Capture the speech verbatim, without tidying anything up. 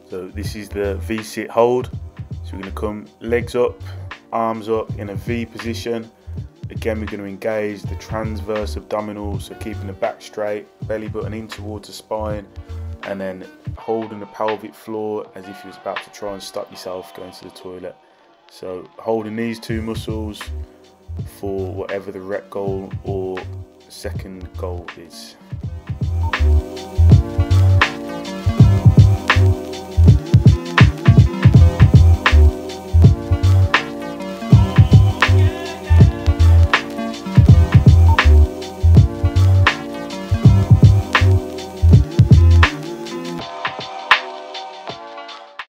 So this is the V-sit hold. So we're going to come legs up, arms up in a V position. Again, we're going to engage the transverse abdominals, so keeping the back straight, belly button in towards the spine, and then holding the pelvic floor as if you was about to try and stop yourself going to the toilet. So holding these two muscles for whatever the rep goal or second goal is.